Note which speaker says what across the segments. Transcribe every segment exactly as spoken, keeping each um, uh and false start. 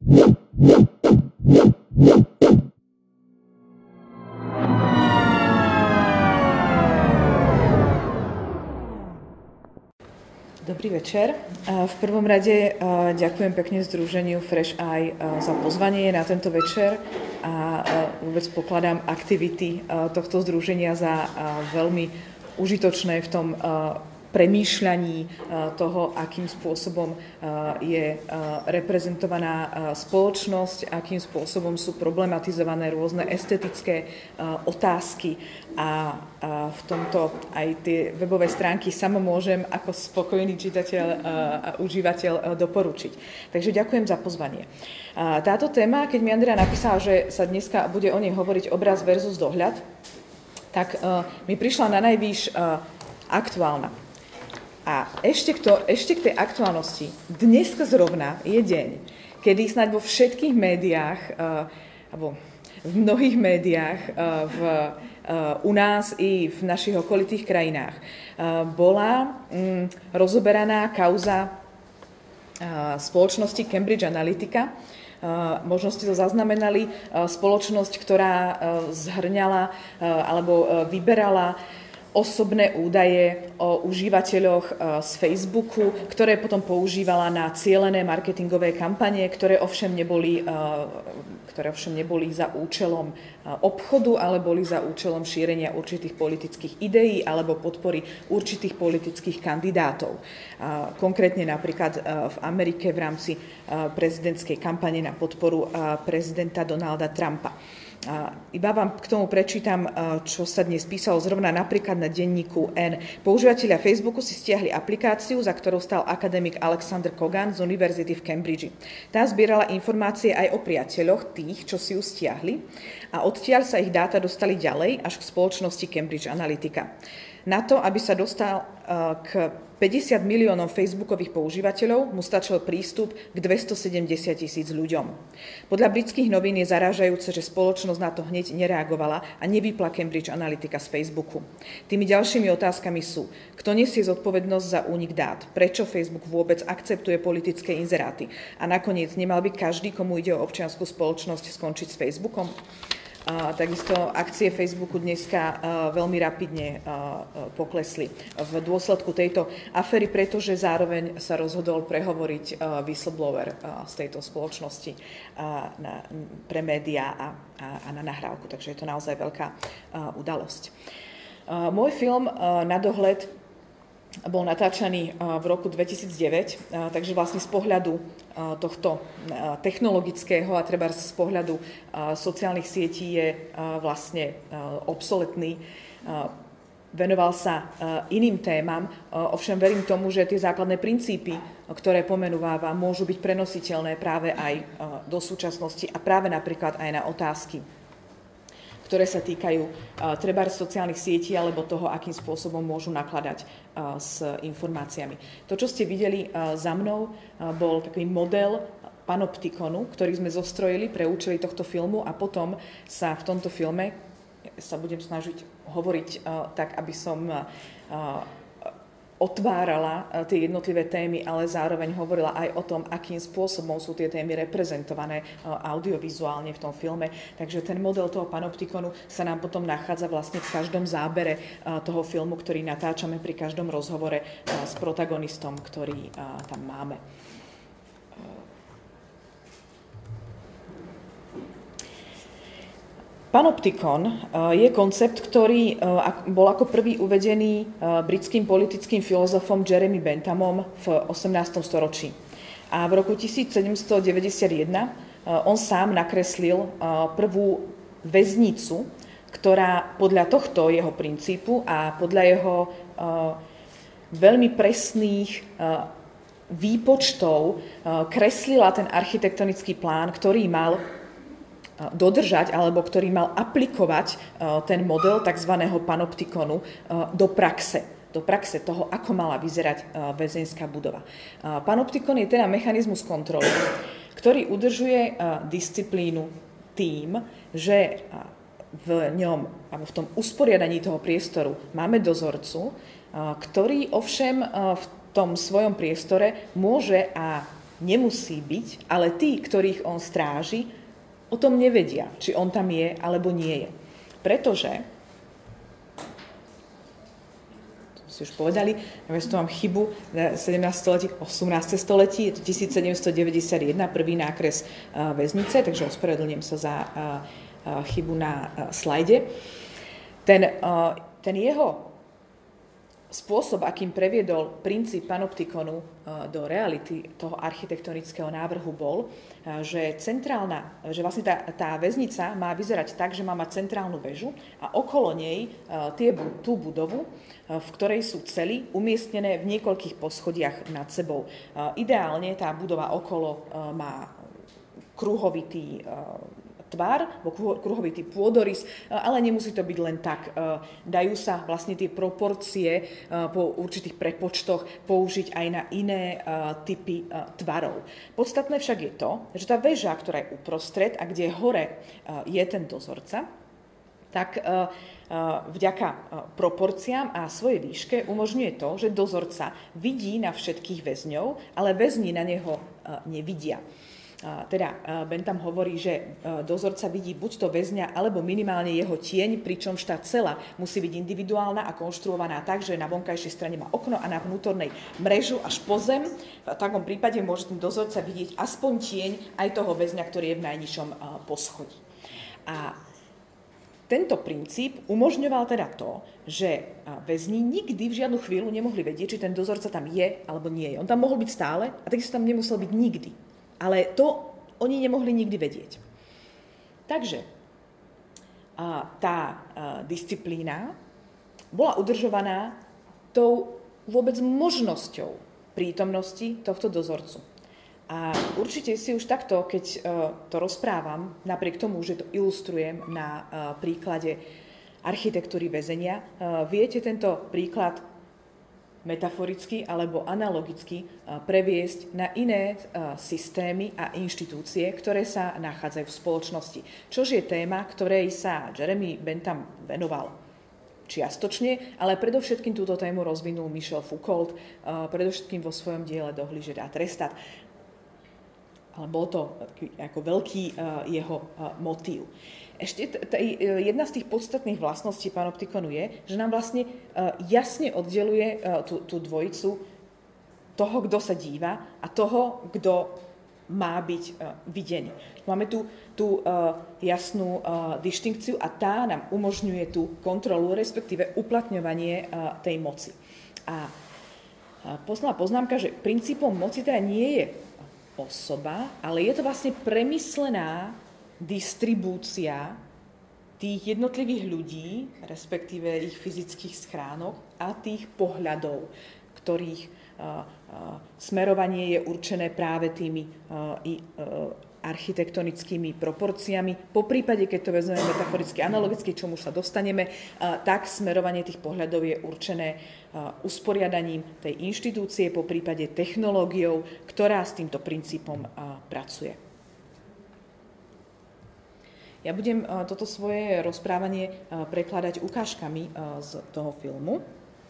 Speaker 1: Dobrý večer. V prvom rade ďakujem pekne Združeniu Fresh Eye za pozvanie na tento večer a vôbec pokladám aktivity tohto združenia za veľmi užitočné v tom premýšľaní toho, akým spôsobom je reprezentovaná spoločnosť, akým spôsobom sú problematizované rôzne estetické otázky a v tomto aj tie webové stránky samo môžem ako spokojný čitateľ a užívateľ doporučiť. Takže ďakujem za pozvanie. Táto téma, keď mi Andrea napísala, že sa dneska bude o nej hovoriť obraz versus dohľad, tak mi prišla na najvýš aktuálna. A ešte k, to, ešte k tej aktuálnosti. Dneska zrovna je deň, kedy snáď vo všetkých médiách, uh, alebo v mnohých médiách uh, v, uh, u nás i v našich okolitých krajinách uh, bola um, rozoberaná kauza uh, spoločnosti Cambridge Analytica. Uh, možno ste to zaznamenali, uh, spoločnosť, ktorá uh, zhrňala uh, alebo uh, vyberala osobné údaje o užívateľoch z Facebooku, ktoré potom používala na cielené marketingové kampanie, ktoré ovšem neboli, ktoré ovšem neboli za účelom obchodu, ale boli za účelom šírenia určitých politických ideí alebo podpory určitých politických kandidátov. Konkrétne napríklad v Amerike v rámci prezidentskej kampane na podporu prezidenta Donalda Trumpa. Iba vám k tomu prečítam, čo sa dnes písalo zrovna napríklad na denníku N. Používatelia Facebooku si stiahli aplikáciu, za ktorou stal akademik Alexander Kogan z univerzity v Cambridge. Tá zbierala informácie aj o priateľoch tých, čo si ju stiahli, a odtiaľ sa ich dáta dostali ďalej až k spoločnosti Cambridge Analytica. Na to, aby sa dostal k päťdesiat miliónov facebookových používateľov, mu stačil prístup k dvestosedemdesiat tisíc ľuďom. Podľa britských novín je zarážajúce, že spoločnosť na to hneď nereagovala a nevypla Cambridge Analytica z Facebooku. Tými ďalšími otázkami sú, kto nesie zodpovednosť za únik dát, prečo Facebook vôbec akceptuje politické inzeráty a nakoniec nemal by každý, komu ide o občiansku spoločnosť, skončiť s Facebookom. A takisto akcie Facebooku dneska veľmi rapidne poklesli v dôsledku tejto aféry, pretože zároveň sa rozhodol prehovoriť whistleblower z tejto spoločnosti na, pre médiá a, a na nahrávku. Takže je to naozaj veľká udalosť. Môj film Na dohľad bol natáčaný v roku dvetisícdeväť, takže vlastne z pohľadu tohto technologického a treba z pohľadu sociálnych sietí je vlastne obsoletný. Venoval sa iným témam, ovšem verím tomu, že tie základné princípy, ktoré pomenúváva, môžu byť prenositeľné práve aj do súčasnosti a práve napríklad aj na otázky, ktoré sa týkajú uh, trebárs sociálnych sietí alebo toho, akým spôsobom môžu nakladať uh, s informáciami. To, čo ste videli uh, za mnou, uh, bol taký model panoptikonu, ktorý sme zostrojili pre účely tohto filmu a potom sa v tomto filme sa budem snažiť hovoriť uh, tak, aby som uh, otvárala tie jednotlivé témy, ale zároveň hovorila aj o tom, akým spôsobom sú tie témy reprezentované audiovizuálne v tom filme. Takže ten model toho panoptikonu sa nám potom nachádza vlastne v každom zábere toho filmu, ktorý natáčame pri každom rozhovore s protagonistom, ktorý tam máme. Panoptikon je koncept, ktorý bol ako prvý uvedený britským politickým filozofom Jeremy Benthamom v osemnástom storočí. A v roku tisícsedemstodeväťdesiatjeden on sám nakreslil prvú väznicu, ktorá podľa tohto jeho princípu a podľa jeho veľmi presných výpočtov kreslila ten architektonický plán, ktorý mal dodržať, alebo ktorý mal aplikovať ten model tzv. Panoptikonu do praxe. Do praxe toho, ako mala vyzerať väzenská budova. Panoptikon je teda mechanizmus kontroly, ktorý udržuje disciplínu tým, že v ňom, alebo v tom usporiadaní toho priestoru máme dozorcu, ktorý ovšem v tom svojom priestore môže a nemusí byť, ale tí, ktorých on stráži, o tom nevedia, či on tam je, alebo nie je. Pretože, to si už povedali, ja tu mám chybu, sedemnásteho storočí, osemnásteho století, je to tisícsedemstodeväťdesiatjeden, prvý nákres väznice, takže ospravedlňujem sa za chybu na slajde. Ten, ten jeho spôsob, akým previedol princíp panoptikonu do reality toho architektonického návrhu bol, že centrálna, že vlastne tá, tá väznica má vyzerať tak, že má mať centrálnu väžu a okolo nej tie, tú budovu, v ktorej sú cely umiestnené v niekoľkých poschodiach nad sebou. Ideálne tá budova okolo má kruhovitý tvar, kruhovitý pôdorys, ale nemusí to byť len tak. Dajú sa vlastne tie proporcie po určitých prepočtoch použiť aj na iné typy tvarov. Podstatné však je to, že tá väža, ktorá je uprostred a kde hore je ten dozorca, tak vďaka proporciám a svojej výške umožňuje to, že dozorca vidí na všetkých väzňov, ale väzni na neho nevidia. Teda Bentham hovorí, že dozorca vidí buď to väzňa, alebo minimálne jeho tieň, pričom tá cela musí byť individuálna a konštruovaná tak, že na vonkajšej strane má okno a na vnútornej mrežu až po zem. V takom prípade môže ten dozorca vidieť aspoň tieň aj toho väzňa, ktorý je v najnižšom poschodí. A tento princíp umožňoval teda to, že väzni nikdy v žiadnu chvíľu nemohli vedieť, či ten dozorca tam je alebo nie je. On tam mohol byť stále a takisto tam nemusel byť nikdy. Ale to oni nemohli nikdy vedieť. Takže a, tá a, disciplína bola udržovaná tou vôbec možnosťou prítomnosti tohto dozorcu. A určite si už takto, keď a, to rozprávam, napriek tomu, že to ilustrujem na a, príklade architektúry väzenia, a, viete tento príklad metaforicky alebo analogicky previesť na iné systémy a inštitúcie, ktoré sa nachádzajú v spoločnosti. Čož je téma, ktorej sa Jeremy Bentham venoval čiastočne, ale predovšetkým túto tému rozvinul Michel Foucault, predovšetkým vo svojom diele Dohlížet a trestat. Ale bol to ako veľký jeho motív. Ešte t- t- jedna z tých podstatných vlastností panoptikonu je, že nám vlastne uh, jasne oddeluje uh, tú, tú dvojicu toho, kto sa díva a toho, kto má byť uh, videný. Máme tu tú uh, jasnú uh, dištinkciu a tá nám umožňuje tú kontrolu, respektíve uplatňovanie uh, tej moci. A uh, posledná poznámka, že princípom moci teda nie je osoba, ale je to vlastne premyslená distribúcia tých jednotlivých ľudí, respektíve ich fyzických schránok a tých pohľadov, ktorých uh, uh, smerovanie je určené práve tými uh, i, uh, architektonickými proporciami. Po prípade, keď to vezmeme metaforicky, analogicky, čomu sa dostaneme, uh, tak smerovanie tých pohľadov je určené uh, usporiadaním tej inštitúcie, po prípade technológiou, ktorá s týmto princípom uh, pracuje. Ja budem uh, toto svoje rozprávanie uh, prekladať ukážkami uh, z toho filmu.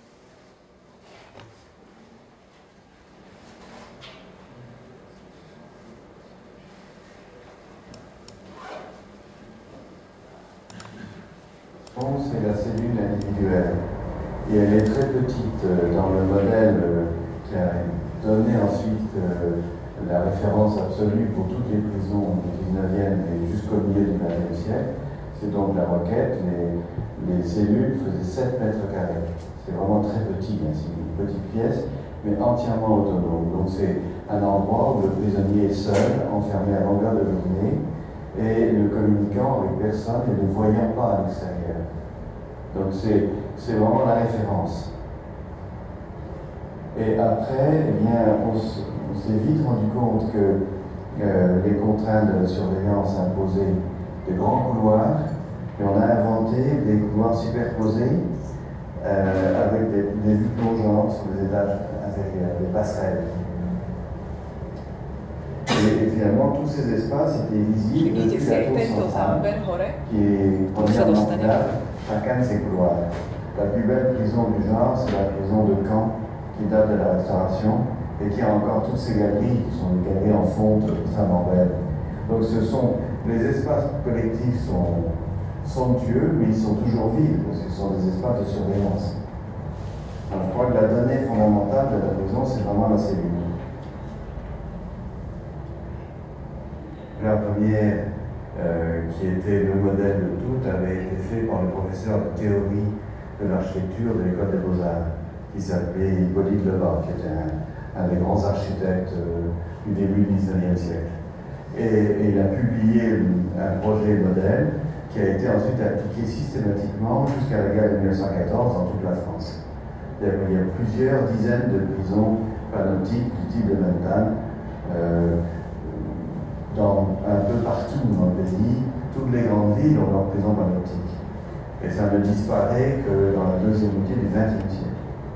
Speaker 2: C'est la cellule individuelle. Et elle est très petite dans le modèle qui a donné ensuite la référence absolue pour toutes les prisons du dix-neuvième et jusqu'au milieu du vingtième siècle. C'est donc la Roquette. Les, les cellules faisaient sept mètres carrés. C'est vraiment très petit, hein. C'est une petite pièce, mais entièrement autonome. Donc c'est un endroit où le prisonnier est seul, enfermé à longueur de journée, et ne communiquant avec personne et ne voyant pas à l'extérieur. Donc c'est vraiment la référence. Et après, eh bien, on, on s'est vite rendu compte que euh, les contraintes de la surveillance imposaient de grands couloirs, et on a inventé des couloirs superposés euh, avec des, des vues plongeantes sur les étages inférieurs, des passerelles. Et, et finalement, tous ces espaces étaient visibles depuis la tour centrale, qui est premièrement plate, chacun de ces couloirs. La plus belle prison du genre, c'est la prison de Caen, qui date de la Restauration, et qui a encore toutes ces galeries qui sont des galeries en fonte extrêmement belles. Donc ce sont, les espaces collectifs sont somptueux, mais ils sont toujours vides, parce que ce sont des espaces de surveillance. Alors, je crois que la donnée fondamentale de la prison, c'est vraiment la cellule. La première, euh, qui était le modèle de tout, avait été fait par le professeur de théorie de l'architecture de l'école des Beaux-Arts, qui s'appelait Hippolyte Lebas, qui était un, un des grands architectes euh, du début du dix-neuvième siècle. Et, et il a publié un projet modèle qui a été ensuite appliqué systématiquement jusqu'à la guerre de mille neuf cent quatorze dans toute la France. Il y a, il y a plusieurs dizaines de prisons panoptiques du type de Manhattan, euh, dans, un peu partout dans le pays. Toutes les grandes villes ont leurs prisons panoptiques. Et ça ne disparaît que dans la deuxième moitié du vingtième siècle.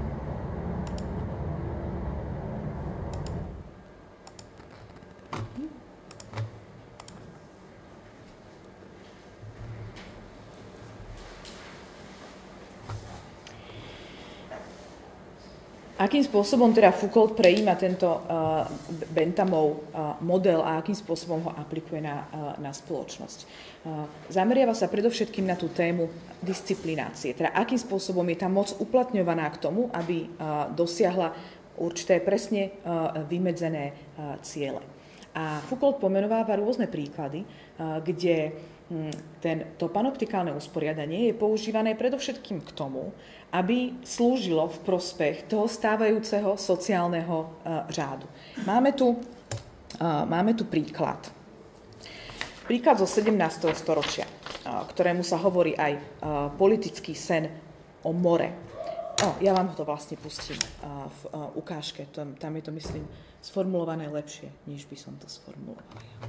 Speaker 1: Akým spôsobom teda Foucault prejíma tento uh, Benthamov uh, model a akým spôsobom ho aplikuje na, uh, na spoločnosť? Uh, zameriava sa predovšetkým na tú tému disciplinácie, teda akým spôsobom je tá moc uplatňovaná k tomu, aby uh, dosiahla určité presne uh, vymedzené uh, ciele. A Foucault pomenováva rôzne príklady, uh, kde um, ten, to panoptikálne usporiadanie je používané predovšetkým k tomu, aby slúžilo v prospech toho stávajúceho sociálneho uh, řádu. Máme tu, uh, máme tu príklad. Príklad zo sedemnásteho storočia, uh, ktorému sa hovorí aj uh, politický sen o more. No, ja vám to vlastne pustím uh, v uh, ukážke. Tam, tam je to, myslím, sformulované lepšie, než by som to sformulovala ja.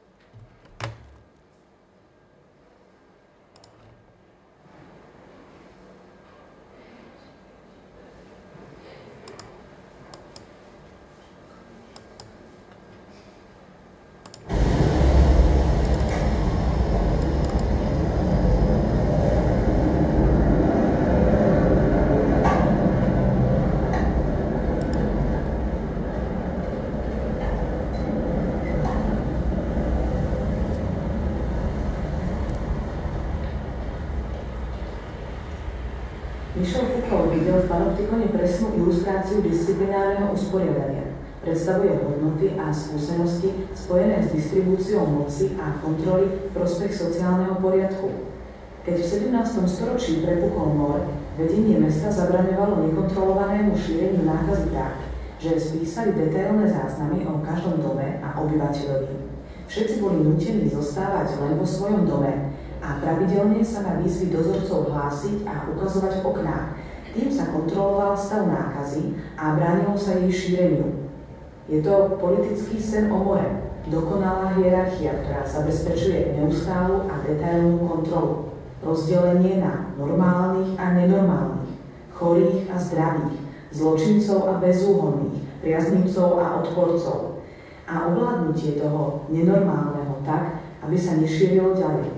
Speaker 3: Michel Foucault videl v panoptikone presnú ilustráciu disciplinárneho usporiadania. Predstavuje hodnoty a skúsenosti spojené s distribúciou moci a kontroly v prospech sociálneho poriadku. Keď v sedemnástom storočí prepukol mor, vedenie mesta zabraňovalo nekontrolovanému šíreniu nákazy tak, že spísali detailné záznamy o každom dome a obyvateľovi. Všetci boli nútení zostávať len vo svojom dome a pravidelne sa na výzvy dozorcov hlásiť a ukazovať v oknách. Tým sa kontroloval stav nákazy a bránilo sa jej šíreniu. Je to politický sen o more, dokonalá hierarchia, ktorá zabezpečuje neustálu a detailnú kontrolu. Rozdelenie na normálnych a nenormálnych, chorých a zdravých, zločincov a bezúhonných, priaznivcov a odporcov. A ovládnutie toho nenormálneho tak, aby sa nešírilo ďalej.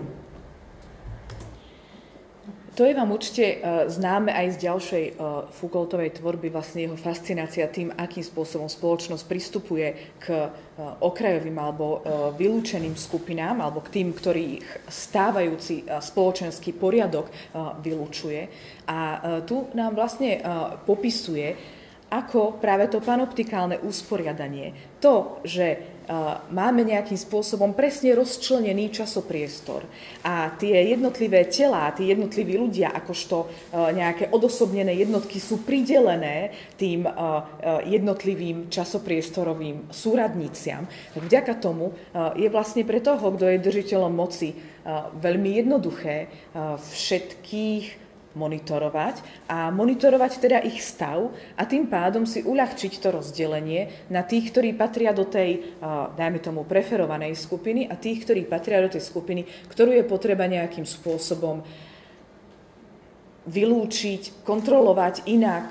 Speaker 1: To je vám určite uh, známe aj z ďalšej uh, Foucaultovej tvorby, vlastne jeho fascinácia tým, akým spôsobom spoločnosť pristupuje k uh, okrajovým alebo uh, vylúčeným skupinám, alebo k tým, ktorých stávajúci uh, spoločenský poriadok uh, vylúčuje. A uh, tu nám vlastne uh, popisuje, ako práve to panoptikálne usporiadanie, to, že Uh, máme nejakým spôsobom presne rozčlenený časopriestor a tie jednotlivé telá, tí jednotliví ľudia, akožto uh, nejaké odosobnené jednotky sú pridelené tým uh, uh, jednotlivým časopriestorovým súradniciam, tak vďaka tomu uh, je vlastne pre toho, kto je držiteľom moci, uh, veľmi jednoduché uh, všetkých monitorovať a monitorovať teda ich stav a tým pádom si uľahčiť to rozdelenie na tých, ktorí patria do tej, dajme tomu, preferovanej skupiny a tých, ktorí patria do tej skupiny, ktorú je potreba nejakým spôsobom vylúčiť, kontrolovať inak,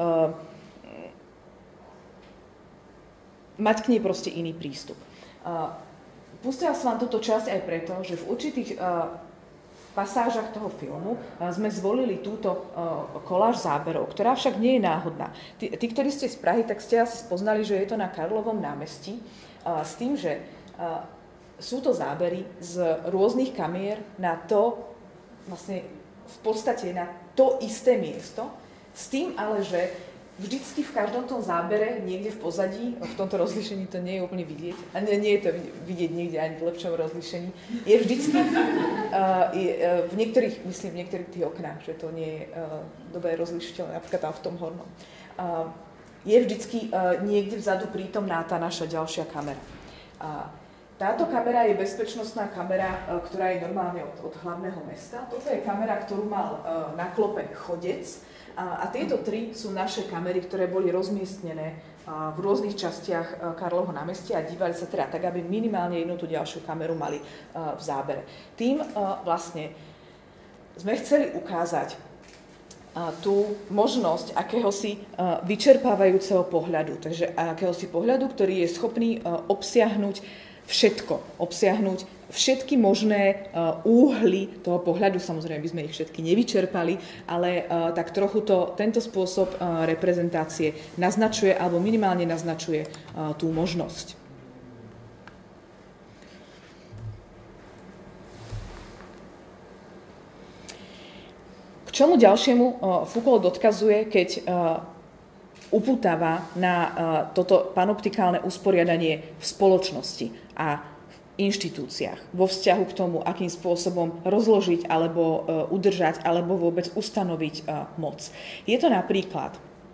Speaker 1: mať k nej proste iný prístup. Pustila som vám túto časť aj preto, že v určitých pasážach toho filmu sme zvolili túto koláž záberov, ktorá však nie je náhodná. Tí, tí, ktorí ste z Prahy, tak ste asi spoznali, že je to na Karlovom námestí, s tým, že sú to zábery z rôznych kamier na to, vlastne v podstate na to isté miesto, s tým ale, že vždycky v každom tom zábere, niekde v pozadí, v tomto rozlíšení to nie je úplne vidieť, a nie, nie je to vidieť niekde ani v lepšom rozlíšení, je vždycky uh, je, uh, v niektorých, myslím, v niektorých tých oknách, že to nie je uh, dobre rozlíšiteľné, napríklad tam v tom hornom, uh, je vždycky uh, niekde vzadu prítomná tá naša ďalšia kamera. Uh, táto kamera je bezpečnostná kamera, uh, ktorá je normálne od, od hlavného mesta. Toto je kamera, ktorú mal uh, na klope chodec. A tieto tri sú naše kamery, ktoré boli rozmiestnené v rôznych častiach Karlovho námestia a dívali sa teda tak, aby minimálne jednu tú ďalšiu kameru mali v zábere. Tým vlastne sme chceli ukázať tú možnosť akéhosi vyčerpávajúceho pohľadu. Takže akéhosi pohľadu, ktorý je schopný obsiahnuť všetko, obsiahnuť všetky možné uh, úhly toho pohľadu, samozrejme by sme ich všetky nevyčerpali, ale uh, tak trochu to, tento spôsob uh, reprezentácie naznačuje, alebo minimálne naznačuje uh, tú možnosť. K čomu ďalšiemu uh, Foucault odkazuje, keď uh, upútava na uh, toto panoptikálne usporiadanie v spoločnosti a v inštitúciách, vo vzťahu k tomu, akým spôsobom rozložiť alebo uh, udržať alebo vôbec ustanoviť uh, moc. Je to napríklad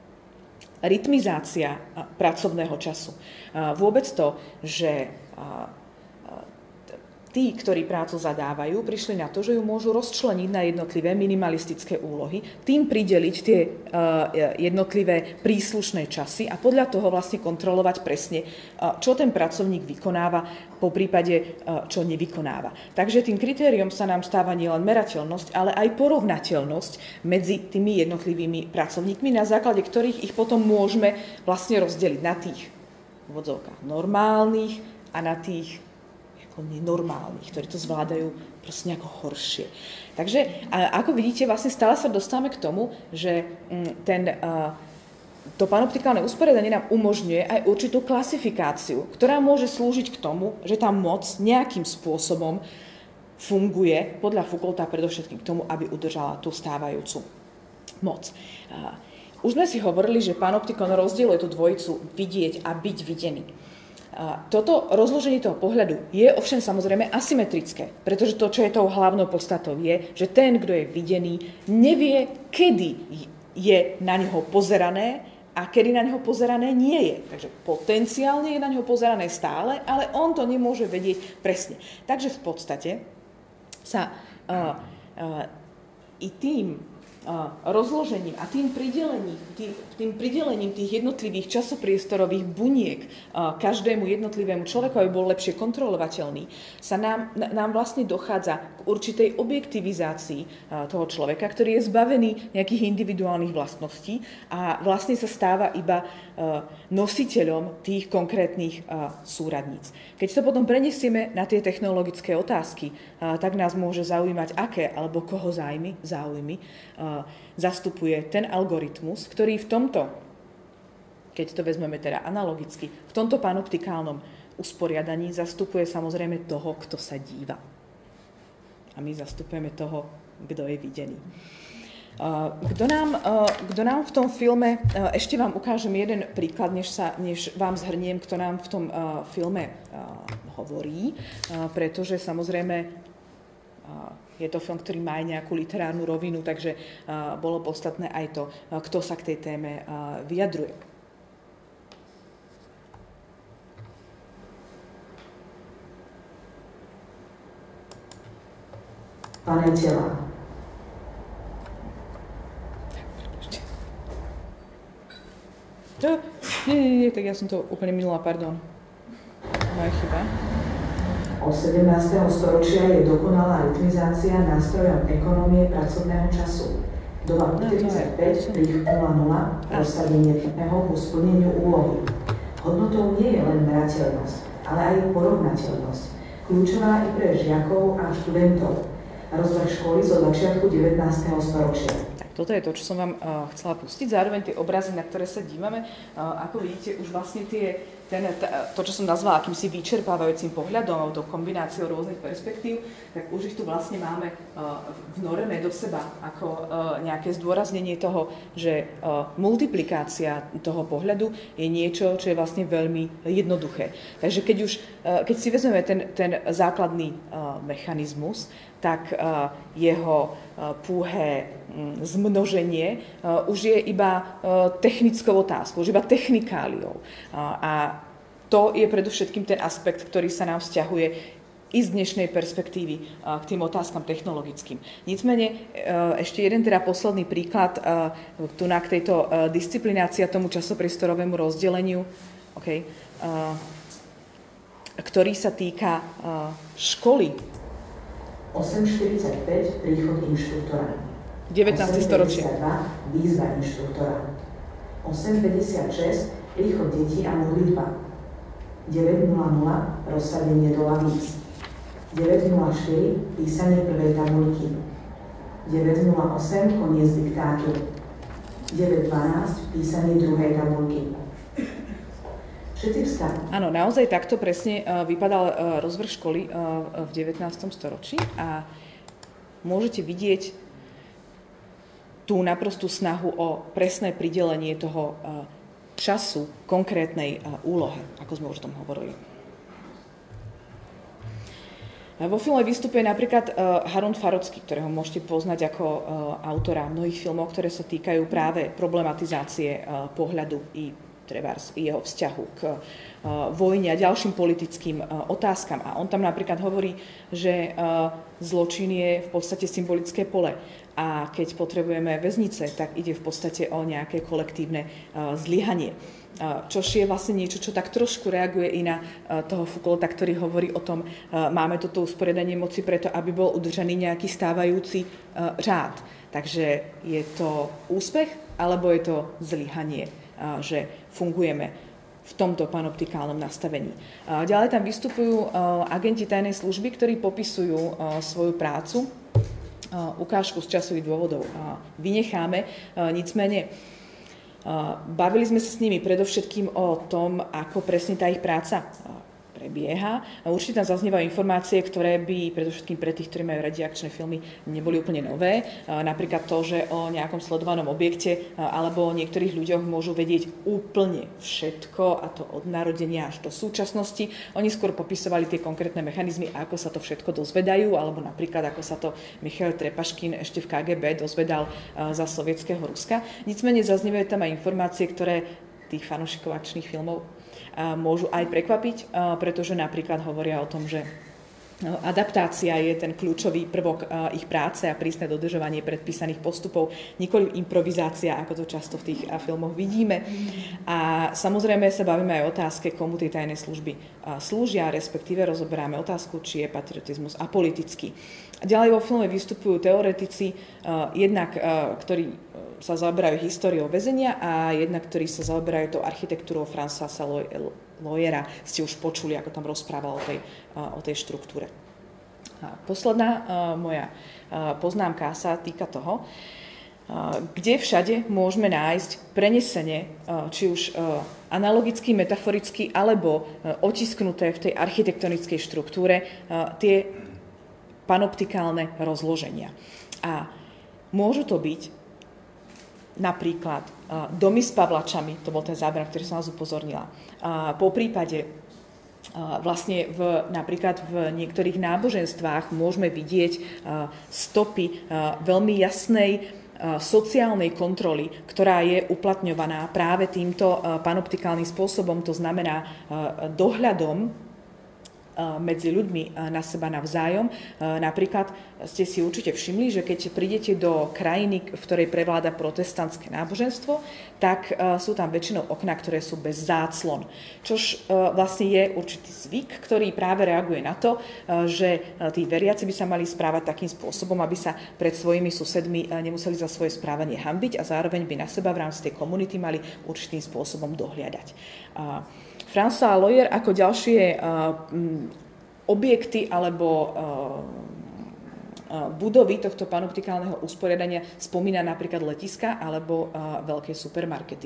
Speaker 1: rytmizácia uh, pracovného času. Uh, vôbec to, že uh, tí, ktorí prácu zadávajú, prišli na to, že ju môžu rozčleniť na jednotlivé minimalistické úlohy, tým prideliť tie uh, jednotlivé príslušné časy a podľa toho vlastne kontrolovať presne, uh, čo ten pracovník vykonáva, po prípade, uh, čo nevykonáva. Takže tým kritériom sa nám stáva nielen merateľnosť, ale aj porovnateľnosť medzi tými jednotlivými pracovníkmi, na základe ktorých ich potom môžeme vlastne rozdeliť na tých v odzovkách normálnych a na tých nenormálnych, ktorí to zvládajú proste nejako horšie. Takže ako vidíte, vlastne stále sa dostávame k tomu, že ten, to panoptikálne usporiadanie nám umožňuje aj určitú klasifikáciu, ktorá môže slúžiť k tomu, že tá moc nejakým spôsobom funguje podľa Foucaulta predovšetkým k tomu, aby udržala tú stávajúcu moc. Už sme si hovorili, že panoptikon rozdieluje tú dvojicu vidieť a byť videný. Toto rozloženie toho pohľadu je ovšem samozrejme asymetrické, pretože to, čo je tou hlavnou podstatou, je, že ten, kto je videný, nevie, kedy je na neho pozerané a kedy na neho pozerané nie je. Takže potenciálne je na neho pozerané stále, ale on to nemôže vedieť presne. Takže v podstate sa uh, uh, i tým rozložením a tým pridelením, tým, tým pridelením tých jednotlivých časopriestorových buniek každému jednotlivému človeku, aby bol lepšie kontrolovateľný, sa nám, nám vlastne dochádza k určitej objektivizácii toho človeka, ktorý je zbavený nejakých individuálnych vlastností a vlastne sa stáva iba nositeľom tých konkrétnych súradníc. Keď to potom prenesieme na tie technologické otázky, tak nás môže zaujímať, aké alebo koho zájmy, záujmy zastupuje ten algoritmus, ktorý v tomto, keď to vezmeme teda analogicky, v tomto panoptikálnom usporiadaní zastupuje samozrejme toho, kto sa díva. A my zastupujeme toho, kto je videný. Kto nám, kto nám v tom filme, ešte vám ukážem jeden príklad, než, sa, než vám zhrniem, kto nám v tom filme hovorí, pretože samozrejme je to film, ktorý má aj nejakú literárnu rovinu, takže uh, bolo podstatné aj to, uh, kto sa k tej téme uh, vyjadruje.
Speaker 3: Pane tela.
Speaker 1: To, nie, nie, nie, tak ja som to úplne minula, pardon. Moja chyba.
Speaker 3: Od sedemnásteho storočia je dokonalá rytmizácia nástrojom ekonómie pracovného času. Doba tridsaťpäť, prich nula nula, rozsadenie typného ku splneniu úlohy. Hodnotou nie je len merateľnosť, ale aj porovnateľnosť. Kľúčová i pre žiakov a študentov. rozvrh školy zo začiatku devätnásteho storočia.
Speaker 1: Tak toto je to, čo som vám uh, chcela pustiť. Zároveň tie obrazy, na ktoré sa dívame, uh, ako vidíte, už vlastne tie, ten, to, čo som nazvala akýmsi vyčerpávajúcim pohľadom, to kombináciou rôznych perspektív, tak už ich tu vlastne máme uh, vnorené do seba ako uh, nejaké zdôraznenie toho, že uh, multiplikácia toho pohľadu je niečo, čo je vlastne veľmi jednoduché. Takže keď už, uh, keď si vezmeme ten, ten základný uh, mechanizmus, tak uh, jeho uh, púhé um, zmnoženie uh, už je iba uh, technickou otázkou, už iba technikáliou. Uh, a to je predovšetkým ten aspekt, ktorý sa nám vzťahuje i z dnešnej perspektívy uh, k tým otázkam technologickým. Nicméne uh, ešte jeden teda posledný príklad uh, tu na k tejto uh, disciplinácii a tomu časopriestorovému rozdeleniu, okay, uh, ktorý sa týka uh, školy.
Speaker 3: osem štyridsaťpäť príchod inštruktora.
Speaker 1: devätnáste storočie.
Speaker 3: osem päťdesiatdva výzva inštruktora. osem päťdesiatšesť príchod detí a modlitba. deväť nula nula rozsadenie do lavíc. deväť nula štyri písanie prvej tabuľky. deväť nula osem koniec diktátu. deväť dvanásť písanie druhej tabuľky.
Speaker 1: Áno, naozaj takto presne uh, vypadal uh, rozvrh školy uh, v devätnástom storočí a môžete vidieť tú naprostú snahu o presné pridelenie toho uh, času konkrétnej uh, úlohe, ako sme už o tom hovorili. Vo filme vystupuje napríklad uh, Harun Farocký, ktorého môžete poznať ako uh, autora mnohých filmov, ktoré sa týkajú práve problematizácie uh, pohľadu i trebárs jeho vzťahu k uh, vojne a ďalším politickým uh, otázkam. A on tam napríklad hovorí, že uh, zločin je v podstate symbolické pole. A keď potrebujeme väznice, tak ide v podstate o nejaké kolektívne uh, zlyhanie. Uh, čož je vlastne niečo, čo tak trošku reaguje i na uh, toho Foucaulta, ktorý hovorí o tom, uh, máme toto usporiadanie moci preto, aby bol udržaný nejaký stávajúci uh, řád. Takže je to úspech, alebo je to zlyhanie, že fungujeme v tomto panoptikálnom nastavení. Ďalej tam vystupujú agenti tajnej služby, ktorí popisujú svoju prácu. Ukážku z časových dôvodov vynecháme. Nicméne bavili sme sa s nimi predovšetkým o tom, ako presne tá ich práca prebieha. Určite tam zaznievajú informácie, ktoré by predovšetkým pre tých, ktorí majú radi akčné filmy, neboli úplne nové. Napríklad to, že o nejakom sledovanom objekte alebo o niektorých ľuďoch môžu vedieť úplne všetko, a to od narodenia až do súčasnosti. Oni skôr popisovali tie konkrétne mechanizmy, ako sa to všetko dozvedajú, alebo napríklad ako sa to Michail Trepaškin ešte v ká gé bé dozvedal za sovietskeho Ruska. Nicméne zaznievajú tam aj informácie, ktoré tých fanúšikov akčných filmov môžu aj prekvapiť, pretože napríklad hovoria o tom, že adaptácia je ten kľúčový prvok ich práce a prísne dodržovanie predpísaných postupov, nikoli improvizácia, ako to často v tých filmoch vidíme. A samozrejme sa bavíme aj o otázke, komu tie tajné služby slúžia, respektíve rozoberáme otázku, či je patriotizmus apolitický. Ďalej vo filme vystupujú teoretici, jednak, ktorí sa zaoberajú históriou väzenia a jednak, ktorí sa zaoberajú tou architektúrou Françoisa Loyera. Ste už počuli, ako tam rozprával o tej, o tej štruktúre. Posledná moja poznámka sa týka toho, kde všade môžeme nájsť prenesenie, či už analogicky, metaforicky, alebo otisknuté v tej architektonickej štruktúre tie panoptikálne rozloženia. A môžu to byť napríklad uh, domy s pavlačami, to bol ten záber, ktorý som vás upozornila. Uh, po prípade uh, vlastne v, napríklad v niektorých náboženstvách môžeme vidieť uh, stopy uh, veľmi jasnej uh, sociálnej kontroly, ktorá je uplatňovaná práve týmto uh, panoptikálnym spôsobom, to znamená uh, dohľadom medzi ľuďmi na seba navzájom. Napríklad ste si určite všimli, že keď prídete do krajiny, v ktorej prevláda protestantské náboženstvo, tak sú tam väčšinou okná, ktoré sú bez záclon. Čož vlastne je určitý zvyk, ktorý práve reaguje na to, že tí veriaci by sa mali správať takým spôsobom, aby sa pred svojimi susedmi nemuseli za svoje správanie hanbiť a zároveň by na seba v rámci tej komunity mali určitým spôsobom dohliadať. François Loyer ako ďalšie uh, objekty alebo uh, budovy tohto panoptikálneho usporiadania spomína napríklad letiska alebo veľké supermarkety.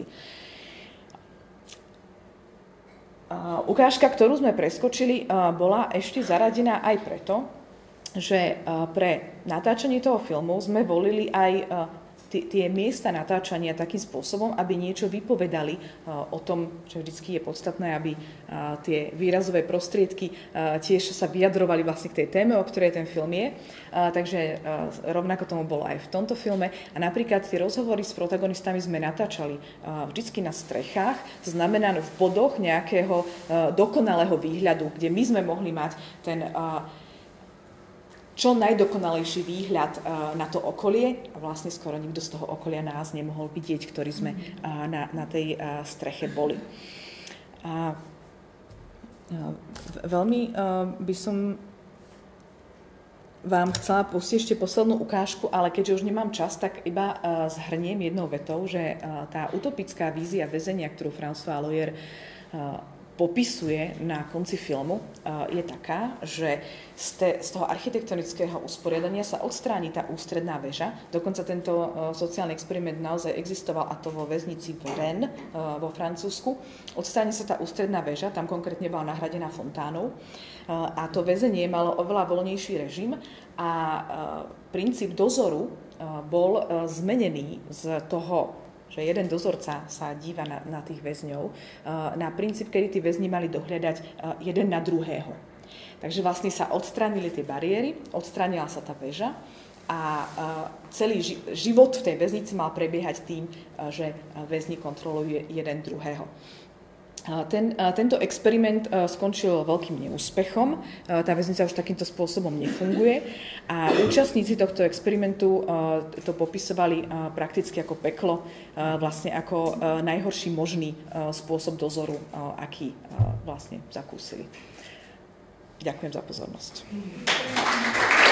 Speaker 1: Ukážka, ktorú sme preskočili, bola ešte zaradená aj preto, že pre natáčanie toho filmu sme volili aj tie miesta natáčania takým spôsobom, aby niečo vypovedali o tom, že vždycky je podstatné, aby tie výrazové prostriedky tiež sa vyjadrovali vlastne k tej téme, o ktorej ten film je. Takže rovnako tomu bolo aj v tomto filme. A napríklad tie rozhovory s protagonistami sme natáčali vždycky na strechách, to znamená v bodoch nejakého dokonalého výhľadu, kde my sme mohli mať ten čo najdokonalejší výhľad na to okolie a vlastne skoro nikto z toho okolia nás nemohol vidieť, ktorí sme na, na tej streche boli. A veľmi by som vám chcela pustiť ešte poslednú ukážku, ale keďže už nemám čas, tak iba zhrniem jednou vetou, že tá utopická vízia väzenia, ktorú François Loyer popisuje na konci filmu, je taká, že z, te, z toho architektonického usporiadania sa odstráni tá ústredná väža. Dokonca tento sociálny experiment naozaj existoval, a to vo väznici v Rennes vo Francúzsku. Odstráni sa tá ústredná väža, tam konkrétne bola nahradená fontánou. A to väzenie malo oveľa voľnejší režim a princíp dozoru bol zmenený z toho, že jeden dozorca sa díva na, na tých väzňov, na princíp, kedy tí väzni mali dohľadať jeden na druhého. Takže vlastne sa odstránili tie bariéry, odstránila sa tá väža a celý život v tej väznici mal prebiehať tým, že väzni kontrolujú jeden druhého. Ten, tento experiment skončil veľkým neúspechom. Tá väznica už takýmto spôsobom nefunguje a účastníci tohto experimentu to popisovali prakticky ako peklo, vlastne ako najhorší možný spôsob dozoru, aký vlastne zakúsili. Ďakujem za pozornosť.